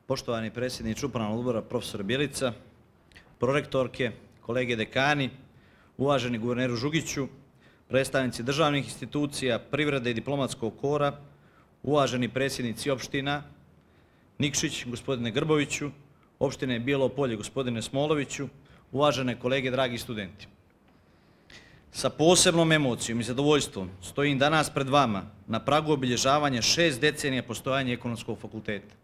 Poštovani predsjedniče Upravnog odbora profesor Bjelica, prorektorke, kolege dekani, uvaženi guverneru Žugiću, predstavnici državnih institucija, privrede i diplomatskog kora, uvaženi predsjednici opština Nikšić, gospodine Grboviću, opštine Bijelo Polje, gospodine Smoloviću, uvažene kolege, dragi studenti. Sa posebnom emocijom i zadovoljstvom stojim danas pred vama na pragu obilježavanja 6 decenija postojanja Ekonomskog fakulteta.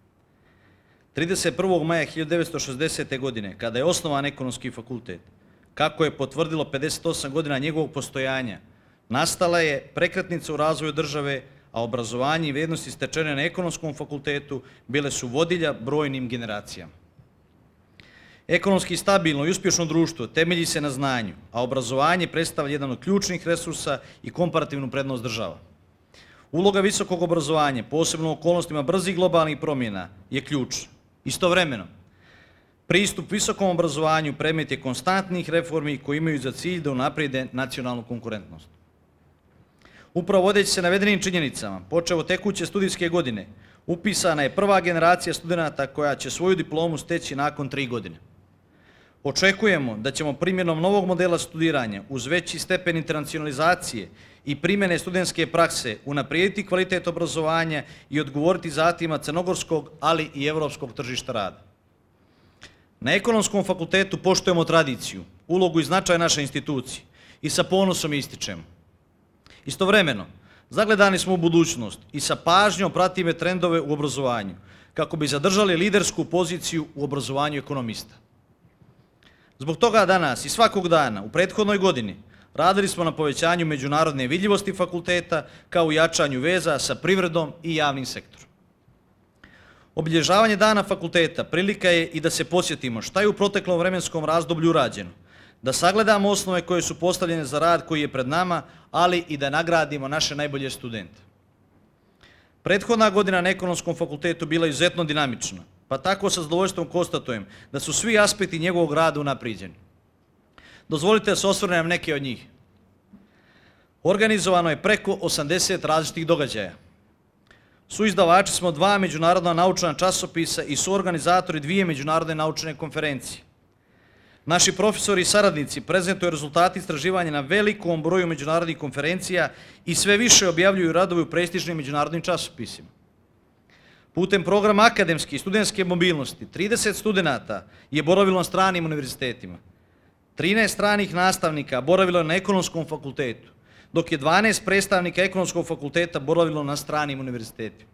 31. maja 1960. godine, kada je osnovan Ekonomski fakultet, kako je potvrdilo 58 godina njegovog postojanja, nastala je prekretnica u razvoju države, a obrazovanje i vrijednosti stečene na Ekonomskom fakultetu bile su vodilja brojnim generacijama. Ekonomski stabilno i uspješno društvo temelji se na znanju, a obrazovanje predstavlja jedan od ključnih resursa i komparativnu prednost država. Uloga visokog obrazovanja, posebno u okolnostima brzih globalnih promjena, je ključ. Istovremeno, pristup visokom obrazovanju predmet je konstantnih reformi koji imaju za cilj da unaprijede nacionalnu konkurentnost. Upravo vodeći se navedenim činjenicama, počev od tekuće studijske godine, upisana je prva generacija studenata koja će svoju diplomu steći nakon 3 godine. Očekujemo da ćemo primjenom novog modela studiranja uz veći stepen internacionalizacije i primjene studentske prakse unaprijediti kvalitet obrazovanja i odgovoriti zahtjevima crnogorskog, ali i evropskog tržišta rada. Na Ekonomskom fakultetu poštujemo tradiciju, ulogu i značaj naše institucije i sa ponosom ističemo. Istovremeno, zagledani smo u budućnost i sa pažnjom pratimo trendove u obrazovanju, kako bi zadržali lidersku poziciju u obrazovanju ekonomista. Zbog toga danas i svakog dana u prethodnoj godini radili smo na povećanju međunarodne vidljivosti fakulteta kao i jačanju veza sa privredom i javnim sektorom. Obilježavanje dana fakulteta prilika je i da se podsjetimo šta je u proteklom vremenskom razdoblju urađeno, da sagledamo osnove koje su postavljene za rad koji je pred nama, ali i da nagradimo naše najbolje studente. Prethodna godina na Ekonomskom fakultetu bila je izuzetno dinamična, pa tako sa zadovoljstvom konstatujem da su svi aspekti njegovog rada unaprijeđeni. Dozvolite da se osvrnem neke od njih. Organizovano je preko 80 različitih događaja. Suizdavači smo 2 međunarodna naučna časopisa i suorganizatori 2 međunarodne naučne konferencije. Naši profesori i saradnici prezentuju rezultati istraživanja na velikom broju međunarodnih konferencija i sve više objavljuju radove u prestižnim međunarodnim časopisima. Putem programa akademske i studentske mobilnosti 30 studenata je boravilo na stranim univerzitetima. 13 stranih nastavnika boravilo je na Ekonomskom fakultetu, dok je 12 predstavnika Ekonomskog fakulteta boravilo na stranim univerzitetima.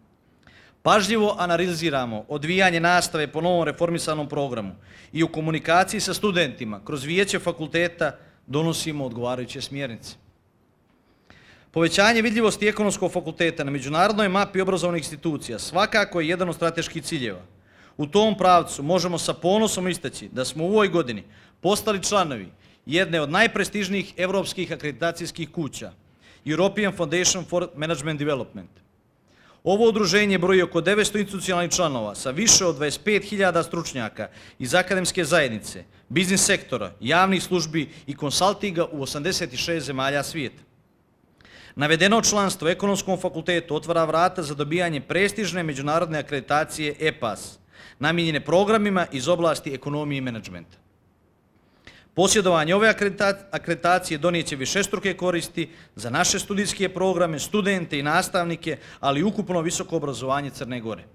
Pažljivo analiziramo odvijanje nastave po novom reformisanom programu i u komunikaciji sa studentima kroz vijeće fakulteta donosimo odgovarajuće smjernice. Povećanje vidljivosti Ekonomskog fakulteta na međunarodnoj mapi obrazovnih institucija svakako je jedan od strateških ciljeva. U tom pravcu možemo sa ponosom istaći da smo u ovoj godini postali članovi jedne od najprestižnijih evropskih akreditacijskih kuća, European Foundation for Management Development. Ovo udruženje broji oko 900 institucionalnih članova sa više od 25.000 stručnjaka iz akademske zajednice, biznis sektora, javnih službi i konsaltinga u 86 zemalja svijeta. Navedeno članstvo u Ekonomskom fakultetu otvara vrata za dobijanje prestižne međunarodne akreditacije EPAS, namijenjene programima iz oblasti ekonomije i menadžmenta. Posjedovanje ove akreditacije donijeće višestruke koristi za naše studijske programe, studente i nastavnike, ali i ukupno visoko obrazovanje Crne Gore.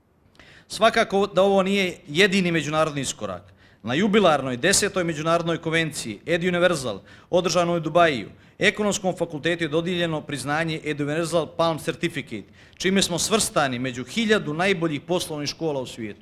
Svakako da ovo nije jedini međunarodni iskorak. Na jubilarnoj 10. međunarodnoj konvenciji EdUniversal, održanoj u Dubaju, Ekonomskom fakultetu je dodijeljeno priznanje EdUniversal Palm Certificate, čime smo svrstani među 1000 najboljih poslovnih škola u svijetu.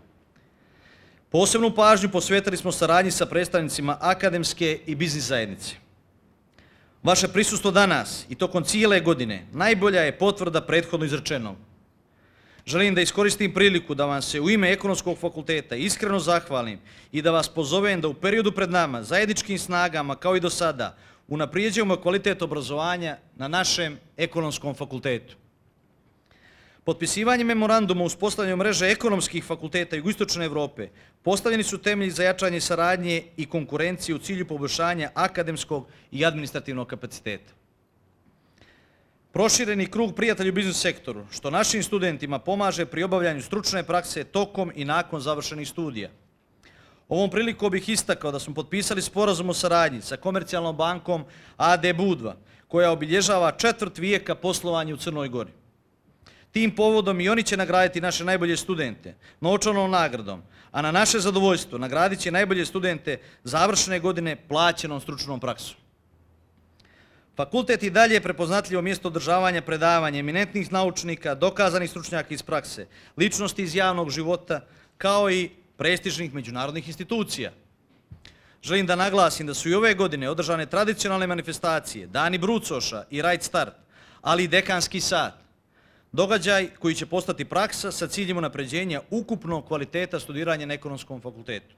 Posebnu pažnju posvetili smo saradnji sa predstavnicima akademske i biznis zajednice. Vaše prisustvo danas i tokom cijele godine najbolja je potvrda prethodno izrečenog. Želim da iskoristim priliku da vam se u ime Ekonomskog fakulteta iskreno zahvalim i da vas pozovem da u periodu pred nama zajedničkim snagama, kao i do sada, unaprijeđujemo kvalitet obrazovanja na našem Ekonomskom fakultetu. Potpisivanjem memoranduma o uspostavljanju mreže ekonomskih fakulteta Jugoistočne Evrope postavljeni su temelji za jačanje saradnje i konkurencije u cilju poboljšanja akademskog i administrativnog kapaciteta. Prošireni krug prijatelja u biznis sektoru, što našim studentima pomaže pri obavljanju stručne prakse tokom i nakon završenih studija. Ovom prilikom bih istakao da smo potpisali sporazum o saradnji sa komercijalnom bankom AD Budva, koja obilježava 1/4 vijeka poslovanja u Crnoj Gori. Tim povodom i oni će nagraditi naše najbolje studente novčanom nagradom, a na naše zadovoljstvo nagradit će najbolje studente završene godine plaćenom stručnom praksom. Fakultet i dalje je prepoznatljivo mjesto održavanja predavanja eminentnih naučnika, dokazanih stručnjaka iz prakse, ličnosti iz javnog života, kao i prestižnih međunarodnih institucija. Želim da naglasim da su i ove godine održane tradicionalne manifestacije, Dani Brucoša i Right Start, ali i Dekanski sat, događaj koji će postati praksa sa ciljem unapređenja ukupnog kvaliteta studiranja na Ekonomskom fakultetu.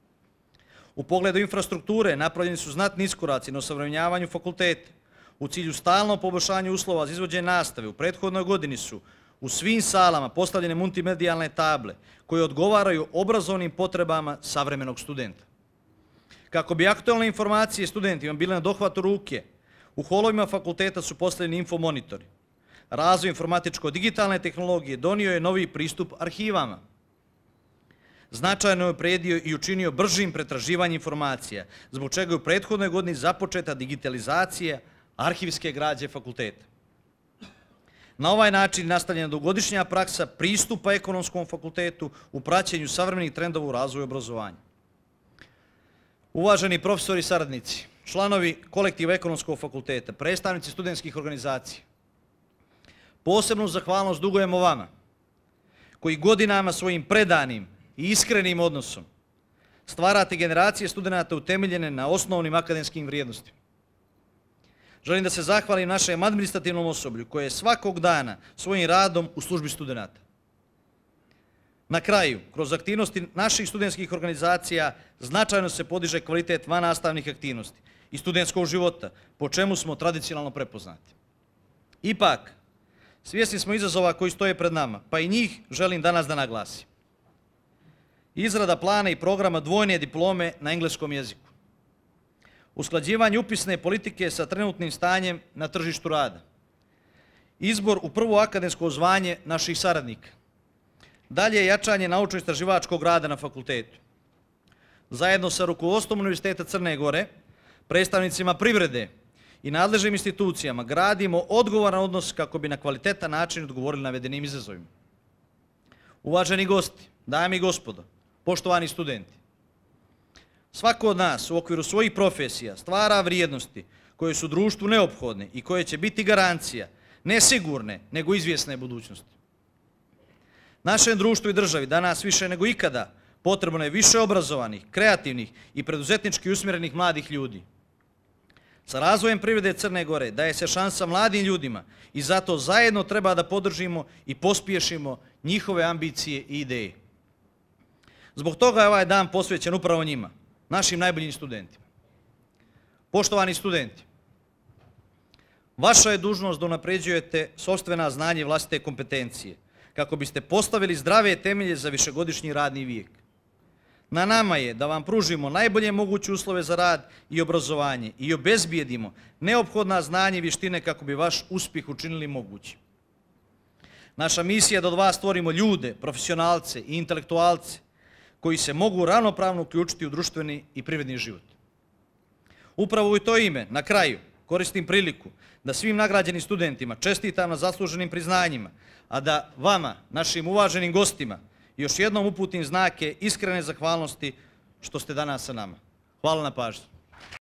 U pogledu infrastrukture napravljeni su znatni iskoraci na osavremenjavanju fakulteta. U cilju stalnog poboljšanja uslova za izvođenje nastave u prethodnoj godini su u svim salama postavljene multimedijalne table koje odgovaraju obrazovnim potrebama savremenog studenta. Kako bi aktualne informacije studentima bile na dohvatu ruke, u holovima fakulteta su postavljeni infomonitori. Razvoj informatičko-digitalne tehnologije donio je novi pristup arhivama. Značajno je unaprijedio i učinio bržim pretraživanjem informacija, zbog čega je u prethodnoj godini započeta digitalizacija arhivske građe fakulteta. Na ovaj način nastavljena dugogodišnja praksa pristupa Ekonomskom fakultetu u praćenju savremenih trendova u razvoju obrazovanja. Uvaženi profesori i saradnici, članovi kolektiva Ekonomskog fakulteta, predstavnici studentskih organizacija, posebnu zahvalnost dugujemo vama, koji godinama svojim predanim i iskrenim odnosom stvarate generacije studenata utemeljene na osnovnim akademskim vrijednostima. Želim da se zahvalim našem administrativnom osoblju koje je svakog dana svojim radom u službi studenata. Na kraju, kroz aktivnosti naših studentskih organizacija značajno se podiže kvalitet vannastavnih aktivnosti i studentskog života, po čemu smo tradicionalno prepoznati. Ipak, svjesni smo izazova koji stoje pred nama, pa i njih želim danas da naglasim. Izrada plana i programa dvojne diplome na engleskom jeziku. Usklađivanje upisne politike sa trenutnim stanjem na tržištu rada. Izbor u prvo akademsko zvanje naših saradnika. Dalje jačanje naučno-istraživačkog rada na fakultetu. Zajedno sa rukovodstvom Univerziteta Crne Gore, predstavnicima privrede i nadležnim institucijama gradimo odgovoran odnos kako bi na kvalitetan način odgovorili navedenim izazovima. Uvaženi gosti, dame i gospodo, poštovani studenti, svako od nas u okviru svojih profesija stvara vrijednosti koje su društvu neophodne i koje će biti garancija ne sigurne, nego izvjesne budućnosti. Našem društvu i državi danas više nego ikada potrebno je više obrazovanih, kreativnih i preduzetnički usmjerenih mladih ljudi. Sa razvojem privrede Crne Gore daje se šansa mladim ljudima i zato zajedno treba da podržimo i pospješimo njihove ambicije i ideje. Zbog toga je ovaj dan posvećen upravo njima, našim najboljim studentima. Poštovani studenti, vaša je dužnost da unapređujete sopstvena znanja i vlastite kompetencije kako biste postavili zdrave temelje za višegodišnji radni vijek. Na nama je da vam pružimo najbolje moguće uslove za rad i obrazovanje i obezbijedimo neophodna znanja i vještine kako bi vaš uspjeh učinili mogućim. Naša misija je da od vas stvorimo ljude, profesionalce i intelektualce koji se mogu ravnopravno uključiti u društveni i privredni život. Upravo u to ime, na kraju, koristim priliku da svim nagrađenim studentima čestitam na zasluženim priznanjima, a da vama, našim uvaženim gostima, još jednom uputim znake iskrene zahvalnosti što ste danas sa nama. Hvala na pažnji.